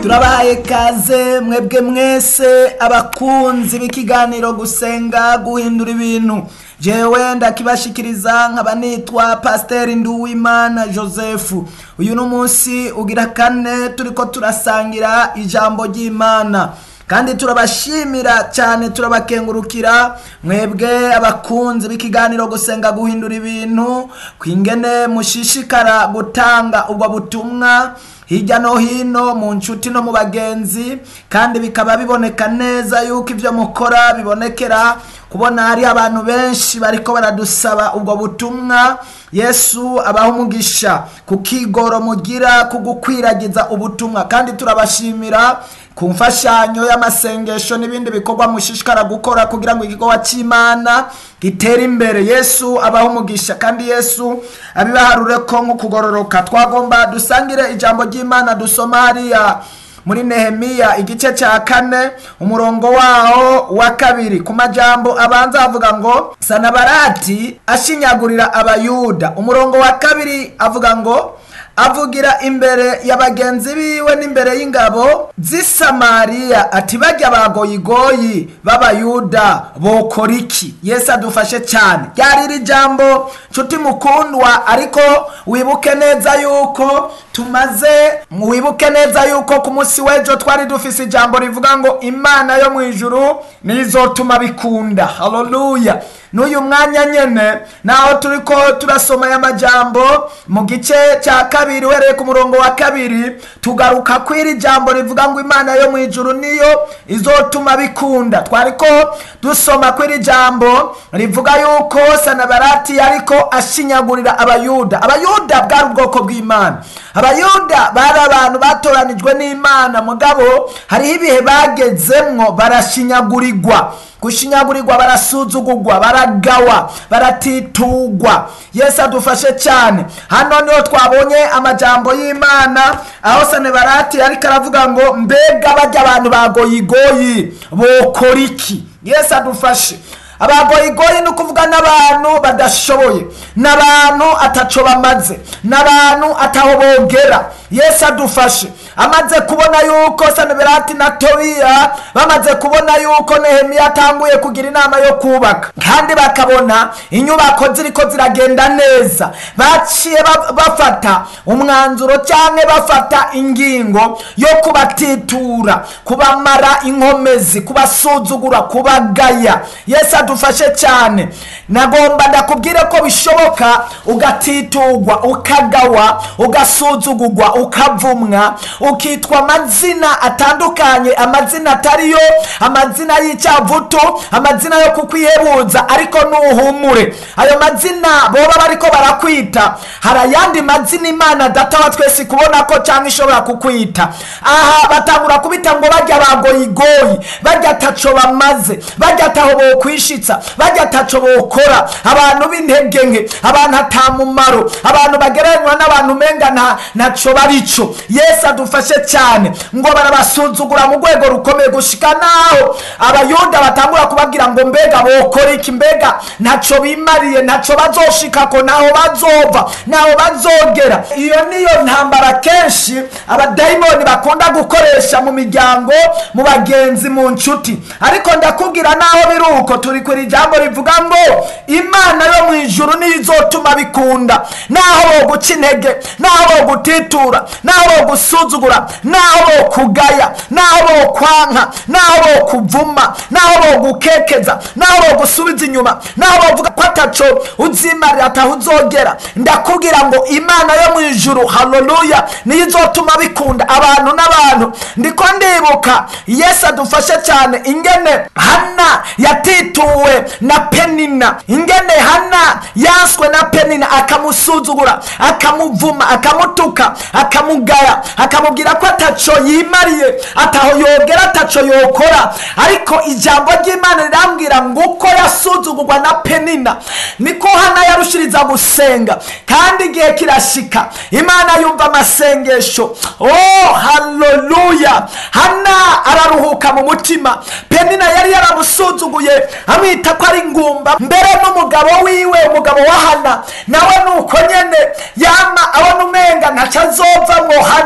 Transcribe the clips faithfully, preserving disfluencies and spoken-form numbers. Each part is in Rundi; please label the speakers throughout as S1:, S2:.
S1: turabahaye kaze mwebwe mwese abakunzi b'ikiganiro gusenga guhindura ibintu. Jewe ndakibashikiriza nkaba nitwa Pasteur Nduwimana Joseph. Uyu n'umunsi ugira kane turiko turasangira ijambo ry'Imana, kandi turabashimira cyane turabakengurukira mwebwe abakunzi b'ikiganiro gusenga guhindura ibintu kwingene mushishikara gutanga ubwo butumwa hirya no hino mu nshuti no mu bagenzi, kandi bikaba biboneka neza yuko ivyo mukora bibonekera kubona hari abantu benshi bariko baradusaba ubwo butumwa. Yesu abaho umugisha kukigoro mugira kugukwiragiza ubutumwa, kandi turabashimira ku mfashanyo y'amasengesho n'ibindi bikorwa mushishikara gukora kugira ngo igikorwa cy'Imana gitere imbere. Yesu abaho umugisha, kandi Yesu abibaharure ko nko kugororoka. Twagomba dusangire ijambo ry'Imana dusoma hariya muri Nehemiya igice cya kane umurongo waho wa kabiri. Ku majambo abanza avuga ngo Sanabarati ashinyagurira abayuda. Umurongo wa kabiri avuga ngo avugira imbere y'abagenzi biwe n'imbere y'ingabo z'i Samariya ati bajya bagoyigoyi b'abayuda bokora iki? Yesu adufashe cyane. Ryari iri jambo nshuti mukundwa, ariko wibuke neza yuko tumaze wibuke neza yuko ku munsi w'ejo twari dufise ijambo rivuga ngo Imana yo mu ijuru nizotuma bikunda. Haleluya. N'uyu mwanya nyene naho turiko turasoma ya majambo mu gice cya kabiri wereye ku murongo wa kabiri, tugaruka kwiri jambo rivuga ngo Imana yo mu ijuru niyo izotuma bikunda. Twariko dusoma kwiri jambo rivuga yuko Sanabarati yariko ashinyagurira abayuda. Abayuda bwari ubwoko bw'Imana. Abayuda bari abantu batoranijwe n'Imana, mugabo hari ibihe bagezemwo barashinyagurirwa. Gushinyagurirwa, barasuzugurwa, baragawa, baratitugwa. Yesu adufashe cyane. Hano niho twabonye amajambo y'Imana aho Sanabarati yariko aravuga ngo mbega bajya abantu bagoyigoyi bokora iki? Yesu adufashe. Abagoyigoyi ni ukuvuga n'abantu badashoboye, n'abantu ataco bamaze, n'abantu ataho bogera. Yesu adufashe. Amaze kubona yuko Sanabarati na Tobiya bamaze kubona yuko Nehemiya atanguye kugira inama yo kubaka, kandi bakabona inyubako ziriko ziragenda neza, baciye bafata umwanzuro cyane bafata ingingo yo kubatitura, kubamara inkomezi, kubasuzugura, kubagaya. Yesu adufashe cyane. Nagomba ndakubwire ko bishoboka ugatitugwa, ukagawa, ugasuzugurwa, ukavumwa, ukitwa amazina atandukanye, amazina atariyo, amazina y'icyavutu, amazina yo kukwihebuza, ariko nuhumure ayo mazina boba bariko barakwita hari ayandi mazina Imana data wa twese kubona ko cyangwa ishobora kukwita. Aha batangura kubita ngo bajya bagoyigoyi, bajya taco bamaze, bajya taho bokwishitsa, bajya taco bokora, abantu b'intege nke, abantu atamumaro, abantu bagereranywa n'abantu menga nta naco barico. Yesu adufashe cyane ngo barabasuzugura mu rwego rukomeye gushika naho abayuda batangura kubabwira ngo mbega bokora iki, mbega ntaco bimariye, ntaco bazoshikako, naho bazova, naho bazogera. Iyo niyo ntambara kenshi abadayimoni bakunda gukoresha mu miryango, mu bagenzi, mu nshuti. Ariko ndakubwira naho biruko turi kuri jambo rivuga ngo Imana yo mu ijuru nizotuma bikunda. Naho boguca intege, naho bogutitura, naho bogusuzugura, naho bokugaya, naho bokwanka, naho bokuvuma, naho bogukekeza, naho bogusubiza inyuma, naho bovuga ko ataco uzimarira ataho uzogera, ndakubwira ngo Imana yo mu ijuru, haleluya, nizotuma bikunda abantu n'abantu. Ndiko ndibuka Yesu adufashe cyane ingene Hana yatituwe na Penina, ingene Hana yanswe na Penina akamusuzugura, akamuvuma, akamutuka, akamugaya, akamubwira ko ataco yimariye, ataho yogera, ataco yokora. Ariko ijambo ry'Imana rirambwira ngo uko yasuzugurwa na Penina niko Hana yarushiriza gusenga, kandi igihe kirashika Imana yumva amasengesho. Oh haleluya. Hana araruhuka mu mutima. Penina yari yaramusuzuguye amwita ko ari ngumba, mbere n'umugabo wiwe, umugabo wa Hana nawe nuko nyene yama abona umenga ntaca azova ngo Hana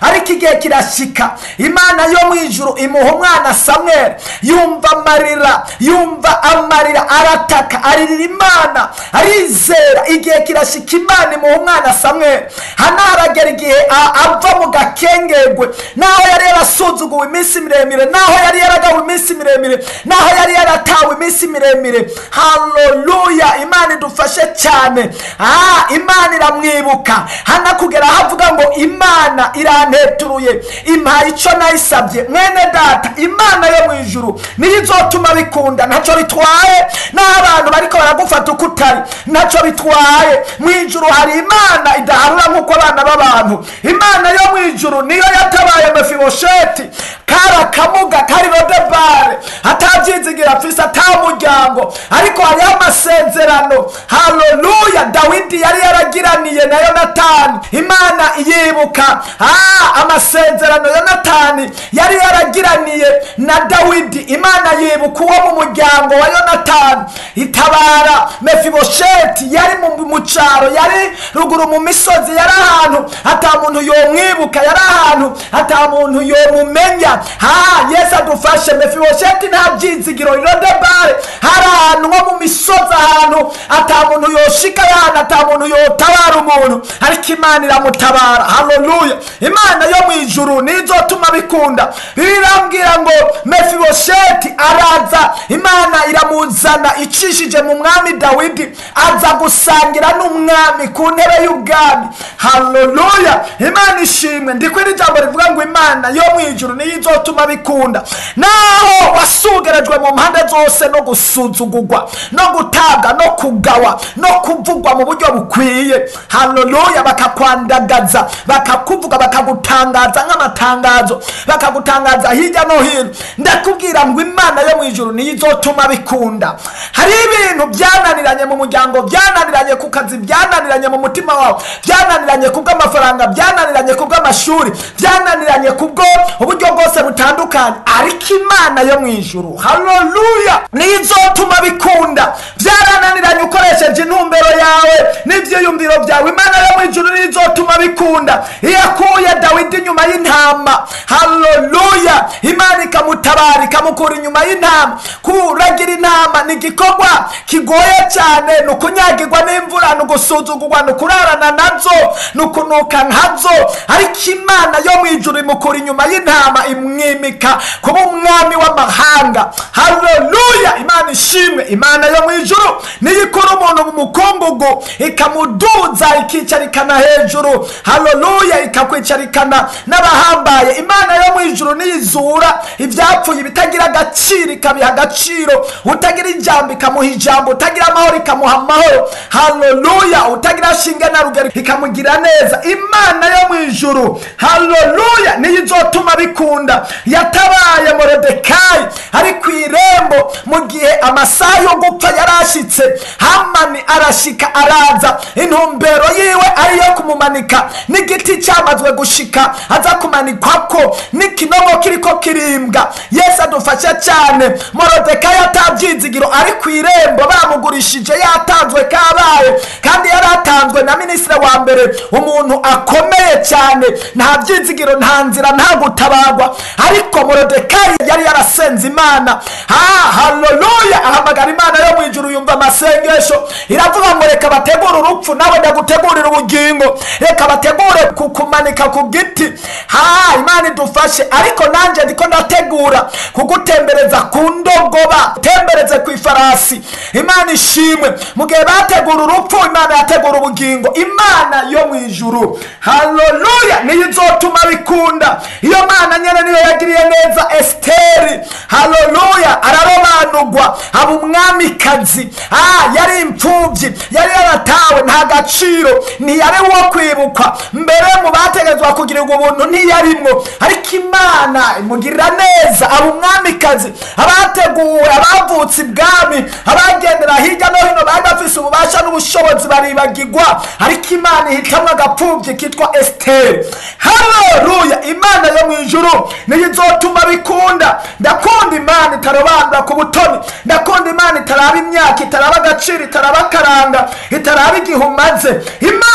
S1: ariko igihe kirashika Imana yo mu ijuru imuha umwana Samweli, yumva amarira yumva amarira arataka aririra Imana arizera. Igihe kirashika Imana imuha umwana Samweli. Hana haragera igihe ava mu gakengegwe, naho yari yarasuzuguwe iminsi miremire, naho yari yaragawe iminsi miremire, naho yari yaratawe iminsi miremire. Haleluya, Imana idufashe cyane. Ah, Imana iramwibuka. Hana kugera havuga ngo Imana iranteturuye impaye icyo nayisabye. Mwene data, Imana yo mu ijuru niyo izotuma bikunda. Ntacyo bitwaye n'abantu bariko baragufata uko utari, ntacyo bitwaye. Mu ijuru hari Imana idaharura nk'uko abana b'abantu. Imana yo mu ijuru niyo yatabaye Mefibosheti, kara kamuga kari Lodebare, atabyizigira afise atamuryango, ariko hariho amasezerano. Haleluya, Dawidi yari yaragiraniye na Yonatani. Imana yibuka ah amasezerano Yonatani yari yaragiraniye na Dawidi. Imana yibuka uwo mu muryango wa Yonatani, itabara Mefibosheti. Yari mu mucaro, yari ruguru mu misozi, yari ahantu ata muntu yomwibuka, yari ahantu ata muntu yomumenya. Ha, Yesu adufashe. Mefibosheti nta byizigiro, Lodebare hari ahantu nko mu misozi, ahantu ata muntu yoshika, yana ata muntu yotabara umuntu, ariko Imana iramutabara. Haleluya, Imana yo mu ijuru nizotuma bikunda. Birambwira ngo Mefibosheti araza, Imana iramuzana icishije mu mwami Dawidi, aza gusangira n'umwami ku ntebe y'ubwami. Haleluya, Imana ishimwe. Ndikwira ijambo rivuga ngo Imana yo mu ijuru nizotuma bikunda. Naho wasugerejwe mu mpande zose no gusuzugurwa no gutaga no kugawa no kuvugwa mu buryo bukwiye. Haleluya, bakakwandagaza, bakakuvuga, bakagutangaza nk'amatangazo, bakagutangaza hirya no hino. Ndakubwira ngo Imana yo mu ijuru nizotuma bikunda. Hari ibintu byananiranye mu muryango, byananiranye ku kazi, byananiranye mu mutima wawe, byananiranye kubw'amafaranga, byananiranye kubw'amashuri, byananiranye kubwo uburyo bwose butandukanye, ariko Imana yo mu ijuru, haleluya, nizotuma bikunda. Byarananiranye ukoresheje intumbero yawe n'ivyiyumviro byawe, Imana yo mu ijuru nizotuma bikunda. Iyakuye Dawidi nyuma y'intama, haleluya, Imana ikamutabara ikamukura inyuma y'intama. Kuragira intama ni igikorwa kigoye cyane, nukunyagirwa n'imvura, nugusuzugurwa, nukurarana nazo, nukunuka nkazo, ariko Imana yo mu ijuru imukura inyuma y'intama, imwimika kuba umwami w'amahanga. Haleluya, Imana ishimwe. Imana yo mu ijuru niyo ikora umuntu mu mukungugu ikamuduza ikicarikana hejuru. Haleluya, ikakwicarikana n'abahambaye. Imana yo mu ijuru niyo izura ibyapfuye bitagira agaciro ikabiha agaciro, utagira ijambo ikamuha ijambo, utagira amahoro ikamuha amahoro. Haleluya, utagira shinge na rugero ikamugira neza. Imana yo mu ijuru, haleluya, niyo izotuma bikunda. Yatabaye Moridekayi ari ku irembo mu gihe amasaha yo gupfa yarashitse. Hamani arashika araza, intumbero yiwe ari yo kumumanika n'igiti cyamazwe gushika, aza kumanikwako n'ikinogo kiriko kirimbwa. Yesu adufasha cyane. Moridekayi atabyizigiro ari ku irembo, bamugurishije yatanzwe kabaye, kandi yaratanzwe na minisitiri wa mbere, umuntu akomeye cyane, nta byizigiro, nta nzira, nta gutabagwa, ariko Moridekayi yari yarasenze Imana. Ha, haleluya, ahamagara Imana yo mu ijuru, yumva amasengesho, iravuga ngo reka bategure urupfu, nawe ndagutegurira ubugingo, reka bategure kukumanika ku giti. Ha, Imana idufashe. Ariko nanje ndiko ndategura kugutembereza ku ndogoba, tembereze ku ifarasi. Imana ishimwe. Mu gihe bategura urupfu, Imana yategura ubugingo. Imana yo mu ijuru, haleluya, niyo izotuma bikunda. Iyo Mana nyene niyo yagiriye neza Esteri. Haleluya, ararobanurwa aba umwamikazi. Ah, yari imfubyi, yari yaratawe, nta gaciro, ntiyari wo kwibukwa. Mbere mu bategezwa kugirirwa ubuntu ntiyarimwo, ariko Imana imugirira neza aba umwamikazi. Abateguwe, abavutse ibwami, abagendera hirya no hino bari bafise ububasha n'ubushobozi baribagirwa, ariko Imana ihitamwa agapfubyi kitwa Esteri. Haleluya, Imana yo mu ijuru niyo izotuma bikunda. Ndakunda Imana itarobanura ku butoni, ndakunda Imana itaraba imyaka, itaraba agaciro, itaraba karanga, itaraba igihe umaze. Imana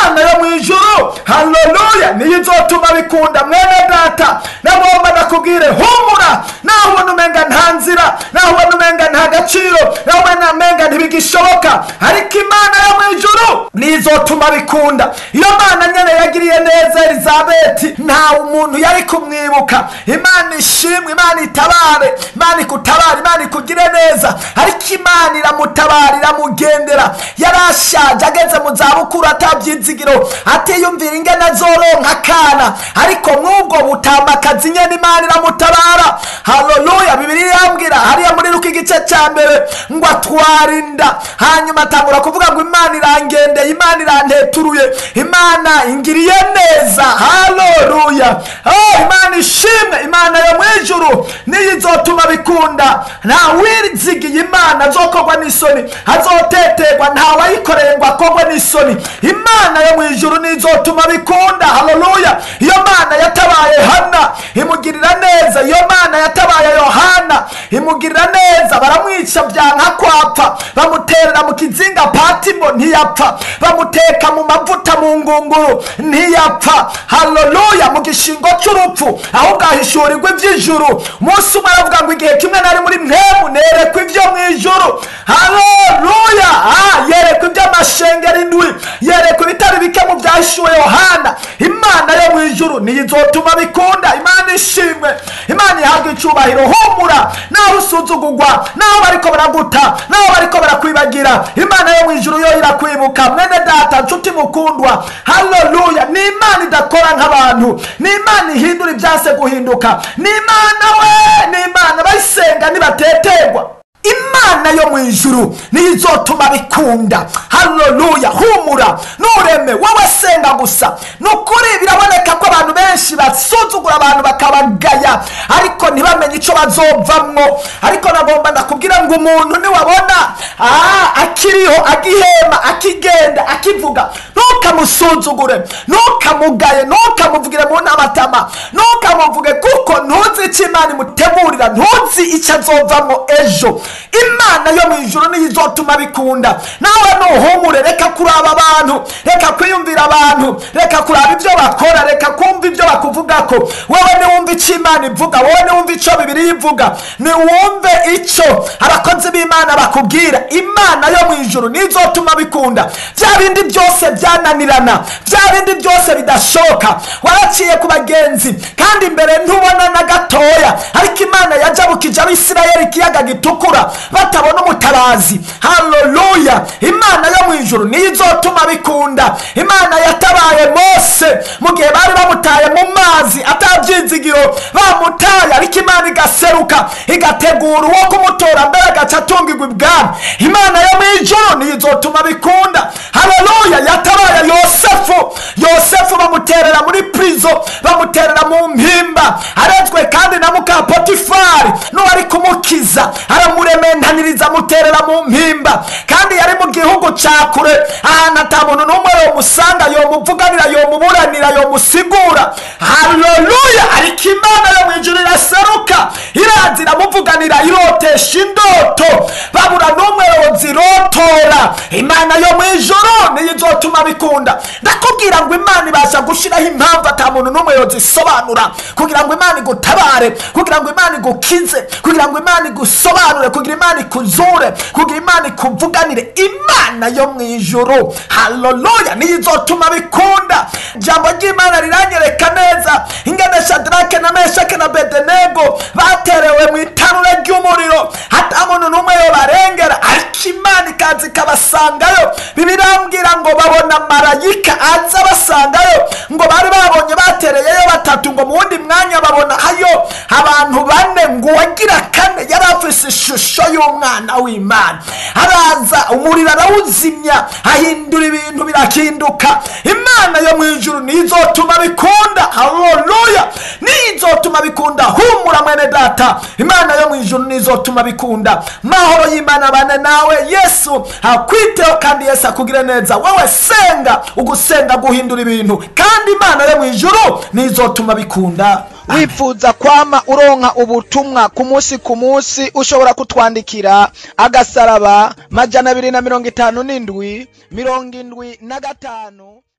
S1: imana yo mwijuru haleluya niyo izotuma bikunda. Mwene data nagomba nakubwire humura, naho ubona umenga nta nzira, naho ubona umenga nta gaciro, naho ubona umenga ntibigishoboka, ariko imana yo mwijuru niyo izotuma bikunda. Iyo mana nyene yagiriye neza Elizabeti nta umuntu yari kumwibuka. Imana ishimwe, imana itabare, imana ikutabare, imana ikugire neza, ariko imana iramutabara iramugendera. Yarashaje ageze mu zabukuru atabyizigiro, atiyumvira ingene azoronka akana, ariko mwubwo butamakazi nyene imana iramutabara. Haleluya. Bibiliya yambwira hariya muri Luka igice cya mbere ngo atwarinda, hanyuma atangura kuvuga ngo imana irangendeye, imana iranteturuye, imana ingiriye neza. Haleluya. Oh, imana ishimwe, imana yo mwijuru niyo izotuma bikunda. Nta wizigiye imana azokogwa n'isoni, azotetegwa, nta wayikoreye ngo akogwe n'isoni. Imana yo mwijuru niyo izotuma bikunda. Haleluya. Iyo mana yatabaye Hana imugirira neza, iyo mana yatabaye Yohana imugirira neza, baramwica byanka kwapfa, bamuterera mu kizinga Patimo ntiyapfa, bamuteka mu mavuta mu ngunguru ntiyapfa. Haleluya. Mu gishingo cy'urupfu ahubwo ahishurirwa iby'ijuru. Umunsi umwe aravuga ngo igihe kimwe nari muri mwemu nerekwa ibyo mu ijuru. Haleluya. Ah, yerekwa iby'amashengero indwi, yerekwa ibitari bike mu byahishuwe Yohana. Imana yo mu ijuru niyo izotuma bikunda. Imana ishimwe, imana ihabwa icyubahiro. Humura, naho usuzugurwa, naho bariko baraguta, naho bariko barakwibagira, imana yo mu ijuru yo irakwibuka. Mwene data nshuti mukundwa, haleluya, ni imana idakora nk'abantu, ni imana ihindura ibyase guhinduka, ni imana we, ni imana bayisenga nibatetegwa. Imana yo mwijuru niyo izotuma bikunda. Haleluya. Humura, nureme wowe senga gusa. Nukuri biraboneka ko abantu benshi basuzugura abantu bakabagaya, ariko ntibamenye ico bazovamwo. Ariko nagomba ndakubwira ngo umuntu niwabona ah akiriho, agihema, akigenda, akivuga, ntukamusuzugure, ntukamugaye, ntukamuvugire mu namatama, ntukamuvuge, kuko ntuzi icyo Imana imutegurira, ntuzi icyo azovamwo ejo. Imana yo mwijuru niyo izotuma bikunda. Nawe nuhumure, reka kuraba abantu, reka kwiyumvira abantu, reka kuraba ibyo bakora, reka kumva ibyo bakuvugako. Wowe niwumva icyo Imana ivuga, wowe niwumva icyo Bibiliya ivuga, niwumve icyo abakozi b'Imana bakubwira. Imana yo mwijuru niyo izotuma bikunda. Bya bindi byose byananirana, bya bindi byose bidashoka, waraciye ku bagenzi kandi imbere ntubona na gatoya, ariko Imana yajabukije Abisirayeli ikiyaga gitukura batabona umutabazi. Haleluya. Imana yo mwijuru niyo izotuma bikunda. Imana yatabaye Mose mu gihe bari bamutaye mu mazi atabyizigiro, bamutaye, ariko Imana igaseruka igategura uwo kumutora mbere agaca atungirwa ibwami. Imana yo mwijuru niyo izotuma bikunda. Haleluya. Yatabaye Yosefu, Yosefu bamuterera muri prison, bamuterera mu mpimba, arezwe kandi na muka Potifari n'uwari kumukiza aramurementaniriza, amuterera mu mpimba, kandi yari mu gihugu cya kure, ahantu atamuntu n'umwe yomusanga, yomuvuganira, yomuburanira, yomusigura. Haleluya. Ariko Imana yo mwijuru iraseruka, iraza iramuvuganira, irotesha indoto, babura n'umwe yozirotora. Imana yo mwijuru niyo izotuma bikunda. Ndakubwira ngo Imana ibasha gushiraho impamvu atamuntu n'umwe yozisobanura, kugira ngo Imana igutabare, kugira ngo Imana igukize, kugira ngo Imana igusobanure, kugira Imana ikuzure, kugira Imana ikuvuganire. Imana yo mwijuru haleluya niyo izotuma bikunda. Jambo ry'Imana riranyereka neza ingene Shadrake na Meshake na Abedenego baterewe mu itanura ry'umuriro, hata muntu n'umwe yobarengera, ariko Imana ikaza ikabasangayo. Bibirambwira ngo babona marayika aza basangayo, ngo bari babonye batereyeyo batatu, ngo mu wundi mwanya babona hayo abantu bane, ngo wagira kane yari afise ishusho y'umwana w'Imana. Araza umuriro arawuzimya, ahindura ibintu birahinduka. Imana yo mwijuru niyo izotuma bikunda. Haleluya. Niyo izotuma bikunda. Humura mwene data, Imana yo mwijuru niyo izotuma bikunda. Mahoro y'Imana bane nawe. Yesu akwiteho kandi Yesu akugire neza. Wowe senga, ugusenga guhindura ibintu, kandi Imana yo mwijuru niyo izotuma bikunda.
S2: Wifuza kwama uronka ubutumwa ku munsi ku munsi, ushobora kutwandikira agasaraba majana abiri na mirongo itanu n'indwi mirongo indwi na gatanu.